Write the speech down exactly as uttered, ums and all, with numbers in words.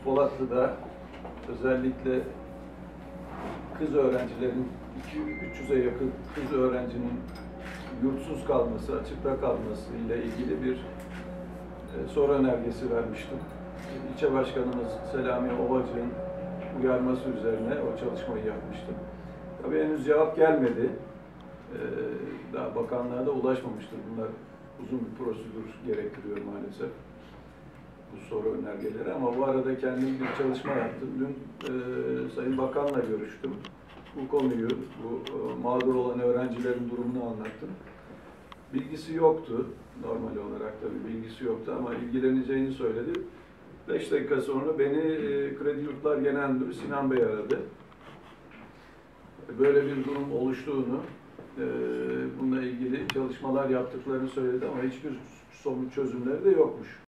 Polatlı'da özellikle kız öğrencilerin üç yüze yakın kız öğrencinin yurtsuz kalması, açıkta kalması ile ilgili bir e, soru önergesi vermiştim. İlçe Başkanımız Selami Ovacı'nın uyarması üzerine o çalışmayı yapmıştım. Tabii henüz cevap gelmedi. Ee, daha bakanlığa da ulaşmamıştır. Bunlar uzun bir prosedür gerektiriyor maalesef. Bu soru önergeleri, ama bu arada kendim bir çalışma yaptım. Dün e, Sayın Bakan'la görüştüm. Bu konuyu, bu e, mağdur olan öğrencilerin durumunu anlattım. Bilgisi yoktu. Normal olarak tabii bilgisi yoktu ama ilgileneceğini söyledi. Beş dakika sonra beni e, Kredi Yurtlar Genel Müdürü Sinan Bey aradı. Böyle bir durum oluştuğunu, e, bununla ilgili çalışmalar yaptıklarını söyledi ama hiçbir somut çözümleri de yokmuş.